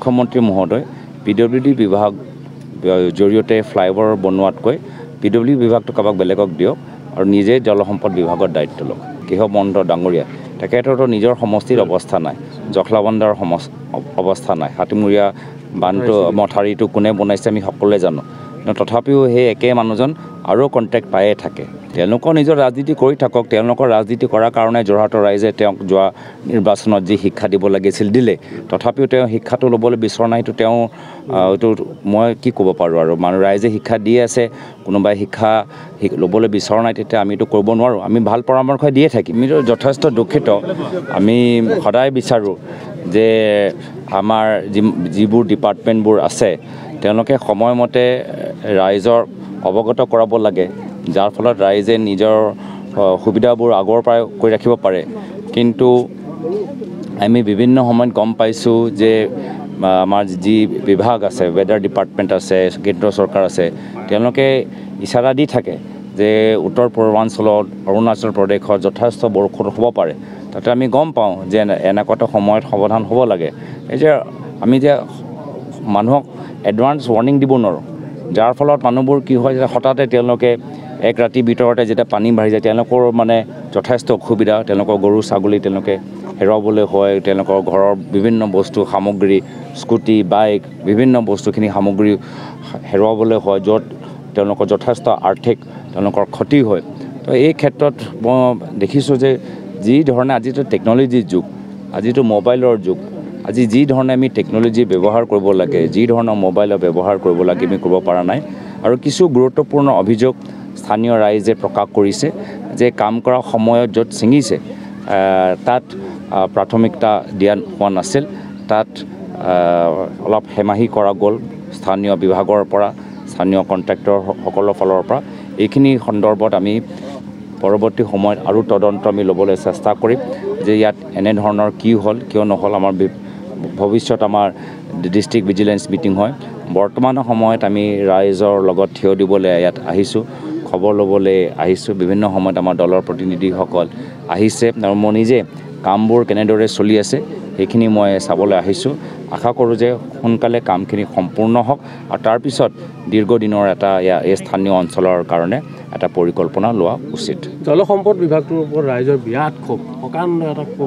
মুখ্যমন্ত্ৰী মহোদয় PWD বিভাগ জৰিয়তে ফ্লাইঅভাৰ বনোৱাতকৈ PWD বিভাগটো কাবাক বেলেগক দিয়ক আৰু নিজে জলসম্পদ বিভাগৰ দায়িত্ব লওক কেশৱ ডাঙৰীয়া তেখেতৰো নিজৰ সমষ্টিৰ অৱস্থা নাই জখলাবন্দাৰ অৱস্থা নাই হাতিমুৰীয়া বান্ধটো মথাৰিটো কোনে বনাইছে আমি সকলোৱে জানো তথাপিও সেই একে মানুহজন আৰু কণ্টেক্ট পায়ে থাকে তেওঁলোকৰ নিজৰ ৰাজনীতি কৰি থাকক তেওঁলোকৰ ৰাজনীতি কৰাৰ কাৰণে যোৰহাটৰ ৰাইজে তেওঁক যোৱা নিৰ্বাচনত যি শিক্ষা দিব লাগিছিল দিলে তথাপিও তেওঁ শিক্ষাটো ল'বলৈ বিচৰা নাই তেওঁ এইটো মই কি ক'ব পাৰোঁ আৰু মানুহ ৰাইজে শিক্ষা দি আছে কোনোবাই শিক্ষা ল'বলৈ বিচৰা নাই তেতিয়া আমিতো কৰিব নোৱাৰোঁ আমি ভাল পৰামৰ্শ দিয়ে থাকিম আমি যথেষ্ট দুখিত আমি সদায় বিচাৰোঁ যে আমাৰ যিবোৰ ডিপাৰ্টমেণ্টবোৰ আছে তেওঁলোকে সময়মতে ৰাইজৰ অৱগত কৰাব লাগে যাৰ ফলত ৰাইজে নিজৰ সুবিধাবোৰ আগৰ পৰাই কৰি ৰাখিব পাৰে কিন্তু আমি বিভিন্ন সময়ত গম পাইছোঁ যে আমাৰ যি বিভাগ আছে ৱেডাৰ ডিপাৰ্টমেণ্ট আছে কেন্দ্ৰ চৰকাৰ আছে তেওঁলোকে ইচাৰা দি থাকে যে উত্তৰ পূৰ্বাঞ্চলত অৰুণাচল প্ৰদেশত যথেষ্ট বৰষুণ হ'ব পাৰে তাতে আমি গম পাওঁ যে এনেকুৱাটো সময়ত সাৱধান হ'ব লাগে এই যে আমি যে মানুহক এডভান্স ৱাৰ্ণিং দিব নোৱাৰোঁ যাৰ ফলত মানুহবোৰ কি হয় যে হঠাতে তেওঁলোকে এক ৰাতিৰ ভিতৰতে যেতিয়া পানী বাঢ়ি যায় তেওঁলোকৰ মানে যথেষ্ট অসুবিধা তেওঁলোকৰ গৰু ছাগলী তেওঁলোকে হেৰুৱাবলৈ হয় তেওঁলোকৰ ঘৰৰ বিভিন্ন বস্তু সামগ্ৰী স্কুটি বাইক বিভিন্ন বস্তুখিনি সামগ্ৰী হেৰুৱাবলৈ হয় য'ত তেওঁলোকৰ যথেষ্ট আৰ্থিক তেওঁলোকৰ ক্ষতি হয় তো এই ক্ষেত্ৰত মই দেখিছোঁ যে যি ধৰণে আজিতো টেকন'লজিৰ যুগ আজিতো মোবাইলৰ যুগ আজি যি ধৰণে আমি টেকন'লজি ব্যৱহাৰ কৰিব লাগে যি ধৰণৰ মোবাইলৰ ব্যৱহাৰ কৰিব লাগে আমি কৰিব পৰা নাই আৰু কিছু গুৰুত্বপূৰ্ণ অভিযোগ স্থানীয় ৰাইজে প্ৰকাশ কৰিছে যে কাম কৰা সময়ত য'ত ছিঙিছে তাত প্ৰাথমিকতা দিয়া হোৱা নাছিল তাত অলপ হেমাহি কৰা গ'ল স্থানীয় বিভাগৰ পৰা স্থানীয় কণ্ট্ৰেক্টৰসকলৰ ফালৰ পৰা এইখিনি সন্দৰ্ভত আমি পৰৱৰ্তী সময়ত আৰু তদন্ত আমি ল'বলৈ চেষ্টা কৰিম যে ইয়াত এনেধৰণৰ কি হ'ল কিয় নহ'ল আমাৰ ভৱিষ্যত আমাৰ ডিষ্ট্ৰিক্ট ভিজিলেন্স মিটিং হয় বৰ্তমানৰ সময়ত আমি ৰাইজৰ লগত থিয় দিবলৈ ইয়াত আহিছোঁ খবৰ ল'বলৈ আহিছোঁ বিভিন্ন সময়ত আমাৰ দলৰ প্ৰতিনিধিসকল আহিছে আৰু মই নিজে কামবোৰ কেনেদৰে চলি আছে সেইখিনি মই চাবলৈ আহিছোঁ আশা কৰোঁ যে সোনকালে কামখিনি সম্পূৰ্ণ হওক আৰু তাৰপিছত দীৰ্ঘদিনৰ এটা এই স্থানীয় অঞ্চলৰ কাৰণে এটা পৰিকল্পনা লোৱা উচিত জলসম্পদ বিভাগটোৰ ওপৰত ৰাইজৰ বিৰাট ক্ষোভ প্ৰকাণ্ড এটা ক্ষোভ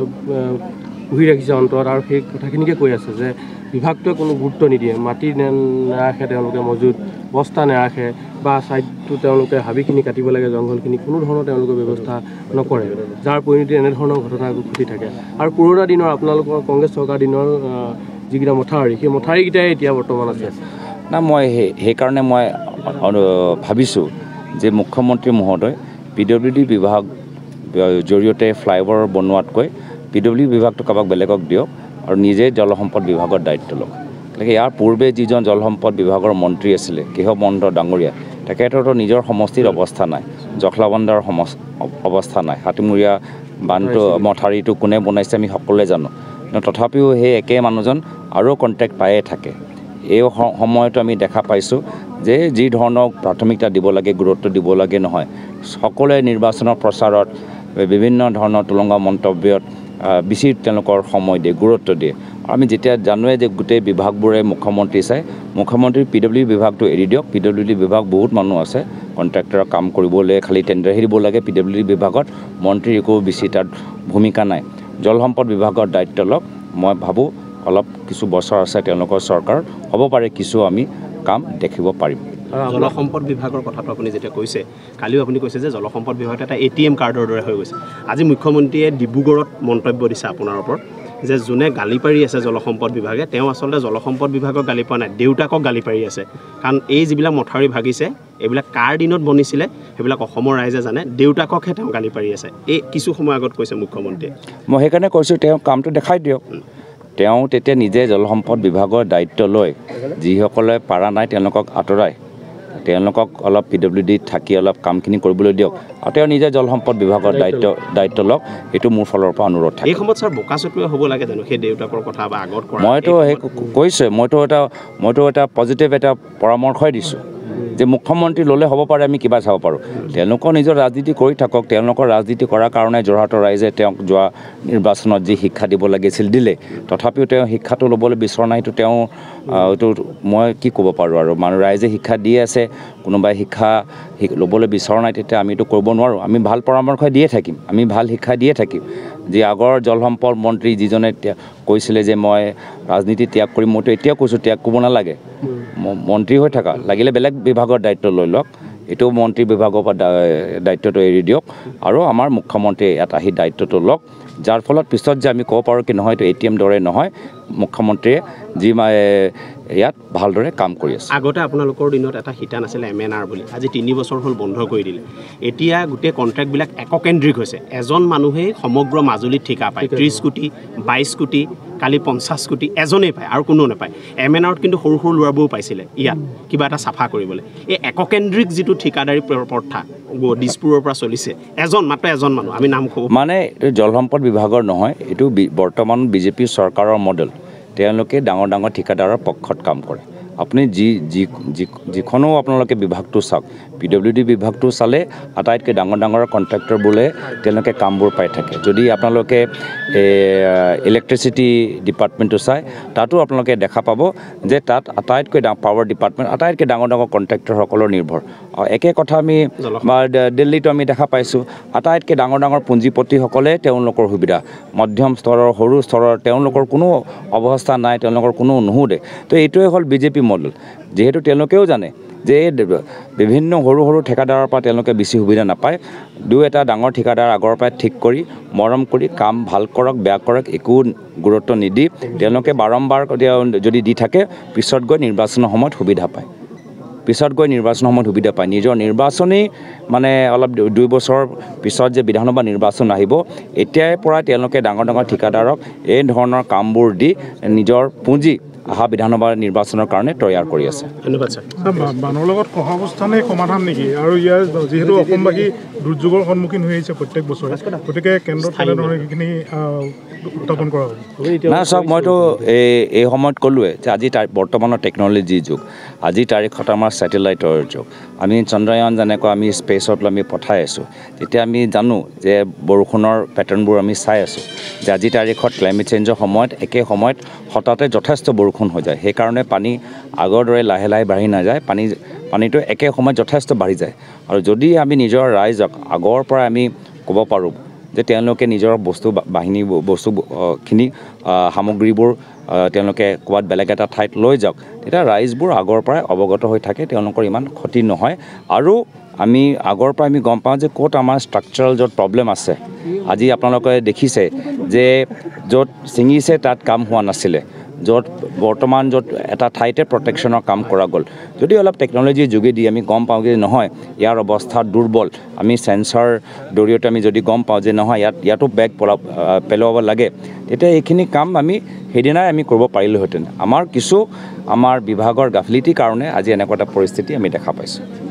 পুহি ৰাখিছে অন্তৰত আৰু সেই কথাখিনিকে কৈ আছে যে বিভাগটোৱে কোনো গুৰুত্ব নিদিয়ে মাটি নাৰাখে তেওঁলোকে মজুত বস্তা নাৰাখে বা ছাইডটো তেওঁলোকে হাবিখিনি কাটিব লাগে জংঘলখিনি কোনো ধৰণৰ তেওঁলোকে ব্যৱস্থা নকৰে যাৰ পৰিণতি এনেধৰণৰ ঘটনা ঘটি থাকে আৰু পুৰণা দিনৰ আপোনালোকৰ কংগ্ৰেছ চৰকাৰ দিনৰ যিকেইটা মথাউৰি সেই মথাউৰিকেইটাই এতিয়া বৰ্তমান আছে না মই সেইকাৰণে মই ভাবিছোঁ যে মুখ্যমন্ত্ৰী মহোদয় PWD বিভাগ জৰিয়তে ফ্লাইঅভাৰ বনোৱাতকৈ PWD বিভাগটো কাবাক বেলেগক দিয়ক আৰু নিজে জলসম্পদ বিভাগৰ দায়িত্ব লওক গতিকে ইয়াৰ পূৰ্বে যিজন জলসম্পদ বিভাগৰ মন্ত্ৰী আছিলে কেশৱ ডাঙৰীয়া তেখেতৰো নিজৰ সমষ্টিৰ অৱস্থা নাই জখলাবন্দাৰ অৱস্থা নাই হাতিমুৰীয়া বান্ধটো মথাৰিটো কোনে বনাইছে আমি সকলোৱে জানো তথাপিও সেই একে মানুহজন আৰু কণ্টেক্ট পায়ে থাকে এই সময়তো আমি দেখা পাইছোঁ যে যি ধৰণৰ প্ৰাথমিকতা দিব লাগে গুৰুত্ব দিব লাগে নহয় সকলোৱে নিৰ্বাচনৰ প্ৰচাৰত বিভিন্ন ধৰণৰ তুলংগা মন্তব্যত বেছি তেওঁলোকৰ সময় দিয়ে গুৰুত্ব দিয়ে আমি যেতিয়া জানোৱে যে গোটেই বিভাগবোৰে মুখ্যমন্ত্ৰী চাই মুখ্যমন্ত্ৰী PWD বিভাগটো এৰি দিয়ক PWD বিভাগ বহুত মানুহ আছে কণ্ট্ৰেক্টৰৰ কাম কৰিবলৈ খালি টেণ্ডাৰহে দিব লাগে PWD বিভাগত মন্ত্ৰীৰ একো বেছি তাত ভূমিকা নাই জলসম্পদ বিভাগৰ দায়িত্ব লওক মই ভাবোঁ অলপ কিছু বছৰ আছে তেওঁলোকৰ চৰকাৰ হ'ব পাৰে কিছু আমি কাম দেখিব পাৰিম জলসম্পদ বিভাগৰ কথাটো আপুনি যেতিয়া কৈছে কালিও আপুনি কৈছে যে জলসম্পদ বিভাগটো এটা ATM কাৰ্ডৰ দৰে হৈ গৈছে আজি মুখ্যমন্ত্ৰীয়ে ডিব্ৰুগড়ত মন্তব্য দিছে আপোনাৰ ওপৰত যে যোনে গালি পাৰি আছে জলসম্পদ বিভাগে তেওঁ আচলতে জলসম্পদ বিভাগক গালি পোৱা নাই দেউতাকক গালি পাৰি আছে কাৰণ এই যিবিলাক মথাউৰি ভাগিছে এইবিলাক কাৰ দিনত বনিছিলে সেইবিলাক অসমৰ ৰাইজে জানে দেউতাককহে তেওঁ গালি পাৰি আছে এই কিছু সময় আগত কৈছে মুখ্যমন্ত্ৰীয়ে মই সেইকাৰণে কৈছোঁ তেওঁ কামটো দেখাই দিয়ক তেওঁ তেতিয়া নিজে জলসম্পদ বিভাগৰ দায়িত্ব লৈ যিসকলে পাৰা নাই তেওঁলোকক আঁতৰাই তেওঁলোকক অলপ PWD থাকি অলপ কামখিনি কৰিবলৈ দিয়ক আৰু তেওঁ নিজে জলসম্পদ বিভাগৰ দায়িত্ব লওক এইটো মোৰ ফালৰ পৰা অনুৰোধ থাকে এই সময়ত ছাৰ বোকাচোটোৱে হ'ব লাগে জানো সেই দেউতাকৰ কথা বা আগত কৰা মইতো সেই কৈছোঁ মইতো এটা পজিটিভ এটা পৰামৰ্শই দিছোঁ যে মুখ্যমন্ত্ৰী ল'লে হ'ব পাৰে আমি কিবা চাব পাৰোঁ তেওঁলোকৰ নিজৰ ৰাজনীতি কৰি থাকক তেওঁলোকৰ ৰাজনীতি কৰাৰ কাৰণে যোৰহাটৰ ৰাইজে তেওঁক যোৱা নিৰ্বাচনত যি শিক্ষা দিব লাগিছিল দিলে তথাপিও তেওঁ শিক্ষাটো ল'বলৈ বিচৰা নাইতো তেওঁ এইটো মই কি ক'ব পাৰোঁ আৰু মানুহ ৰাইজে শিক্ষা দি আছে কোনোবাই শিক্ষা ল'বলৈ বিচৰা নাই তেতিয়া আমিতো কৰিব নোৱাৰোঁ আমি ভাল পৰামৰ্শ দিয়ে থাকিম আমি ভাল শিক্ষা দিয়ে থাকিম যে আগৰ জলসম্পদ মন্ত্ৰী যিজনে কৈছিলে যে মই ৰাজনীতি ত্যাগ কৰিম মইতো এতিয়া কৈছোঁ ত্যাগ কৰিব নালাগে মন্ত্ৰী হৈ থকা লাগিলে বেলেগ বিভাগৰ দায়িত্ব লৈ লওক এইটো মন্ত্ৰী বিভাগৰ পৰা দায়িত্বটো এৰি দিয়ক আৰু আমাৰ মুখ্যমন্ত্ৰীয়ে ইয়াত আহি দায়িত্বটো লওক যাৰ ফলত পিছত যে আমি ক'ব পাৰোঁ কি নহয় এইটো ATM দৰে নহয় মুখ্যমন্ত্ৰীয়ে যি ইয়াত ভালদৰে কাম কৰি আছে আগতে আপোনালোকৰ দিনত এটা শিতান আছিলে MNR বুলি আজি 3 বছৰ হ'ল বন্ধ কৰি দিলে এতিয়া গোটেই কণ্ট্ৰেক্টবিলাক এককেন্দ্ৰিক হৈছে এজন মানুহেই সমগ্ৰ মাজুলীত ঠিকা পায় 30 কোটি 22 কোটি কালি 50 কোটি এজনেই পায় আৰু কোনো নাপায় MNRত কিন্তু সৰু সৰু ল'ৰাবোৰো পাইছিলে ইয়াত কিবা এটা চাফা কৰিবলৈ এই এককেন্দ্ৰিক যিটো ঠিকাদাৰী প্ৰথা দিছপুৰৰ পৰা চলিছে মাত্ৰ এজন মানুহ আমি নাম ক'ব মানে জলসম্পদ বিভাগৰ নহয় এইটো বৰ্তমান বিজেপি চৰকাৰৰ মডেল তেওঁলোকে ডাঙৰ ডাঙৰ ঠিকাদাৰৰ পক্ষত কাম কৰে আপুনি যিখনো আপোনালোকে বিভাগটো চাওক PWD বিভাগটো চালে আটাইতকৈ ডাঙৰ ডাঙৰ কণ্ট্ৰেক্টৰবোৰে তেওঁলোকে কামবোৰ পাই থাকে যদি আপোনালোকে ইলেক্ট্ৰিচিটি ডিপাৰ্টমেণ্টটো চাই তাতো আপোনালোকে দেখা পাব যে তাত আটাইতকৈ পাৱাৰ ডিপাৰ্টমেণ্ট আটাইতকৈ ডাঙৰ ডাঙৰ কণ্ট্ৰেক্টৰসকলৰ নিৰ্ভৰ একে কথা আমি দিল্লীতো আমি দেখা পাইছোঁ আটাইতকৈ ডাঙৰ ডাঙৰ পুঞ্জিপতিসকলে তেওঁলোকৰ সুবিধা মধ্যম স্তৰৰ সৰু স্তৰৰ তেওঁলোকৰ কোনো অৱস্থা নাই তেওঁলোকৰ কোনো নুশুধে তো এইটোৱে হ'ল বিজেপি মডেল যিহেতু তেওঁলোকেও জানে যে বিভিন্ন সৰু সৰু ঠিকাদাৰৰ পৰা তেওঁলোকে বেছি সুবিধা নাপায় দুই এটা ডাঙৰ ঠিকাদাৰ আগৰ পৰাই ঠিক কৰি মৰম কৰি কাম ভাল কৰক বেয়া কৰক একো গুৰুত্ব নিদি তেওঁলোকে বাৰম্বাৰ যদি দি থাকে পিছত গৈ নিৰ্বাচনৰ সময়ত সুবিধা পায় নিজৰ নিৰ্বাচনী মানে অলপ 2 বছৰ পিছত যে বিধানসভা নিৰ্বাচন আহিব এতিয়াৰ পৰা তেওঁলোকে ডাঙৰ ডাঙৰ ঠিকাদাৰক এই ধৰণৰ কামবোৰ দি নিজৰ পুঁজি আহা বিধানসভা নিৰ্বাচনৰ কাৰণে তৈয়াৰ কৰি আছে ধন্যবাদ স্যাৰ বানৰ লগত সহাৱস্থানেই সমাধান নেকি আৰু ইয়াৰ যিহেতু অসমবাসী দুৰ্যোগৰ সন্মুখীন হৈ আহিছে প্ৰত্যেক বছৰে গতিকে কেন্দ্ৰত কেনেধৰণে সেইখিনি উত্থাপন কৰা হ'ব না চাওক মইতো এই সময়ত ক'লোৱে যে আজি বৰ্তমানৰ টেকন'লজি যুগ আজিৰ তাৰিখত আমাৰ ছেটেলাইটৰ যুগ আমি চন্দ্ৰয়ান যেনেকৈ আমি স্পেচত আমি পঠাই আছোঁ তেতিয়া আমি জানো যে বৰষুণৰ পেটাৰ্ণবোৰ আমি চাই আছোঁ যে আজিৰ তাৰিখত ক্লাইমেট চেঞ্জৰ সময়ত একে সময়ত হঠাতে যথেষ্ট বৰষুণ হৈ যায় সেইকাৰণে পানী আগৰ দৰে লাহে লাহে বাঢ়ি নাযায় পানীটো একে সময়ত যথেষ্ট বাঢ়ি যায় আৰু যদি আমি নিজৰ ৰাইজক আগৰ পৰা আমি ক'ব পাৰোঁ যে তেওঁলোকে নিজৰ বস্তুখিনি সামগ্ৰীবোৰ তেওঁলোকে ক'ৰবাত বেলেগ এটা ঠাইত লৈ যাওক তেতিয়া ৰাইজবোৰ আগৰ পৰাই অৱগত হৈ থাকে তেওঁলোকৰ ইমান ক্ষতি নহয় আৰু আমি আগৰ পৰা আমি গম পাওঁ যে ক'ত আমাৰ ষ্ট্ৰাকচাৰেল য'ত প্ৰব্লেম আছে আজি আপোনালোকে দেখিছে যে য'ত ছিঙিছে তাত কাম হোৱা নাছিলে য'ত বৰ্তমান য'ত এটা ঠাইতে প্ৰটেকশ্যনৰ কাম কৰা গ'ল যদি অলপ টেকন'লজিৰ যোগেদি আমি গম পাওঁ যে নহয় ইয়াৰ অৱস্থা দুৰ্বল আমি চেন্সৰ জৰিয়তে আমি যদি গম পাওঁ যে নহয় ইয়াতো বেগ পেলাব লাগে তেতিয়া এইখিনি কাম আমি সেইদিনাই আমি কৰিব পাৰিলোহেঁতেন আমাৰ বিভাগৰ গাফিলতিৰ কাৰণে আজি এনেকুৱা এটা পৰিস্থিতি আমি দেখা পাইছোঁ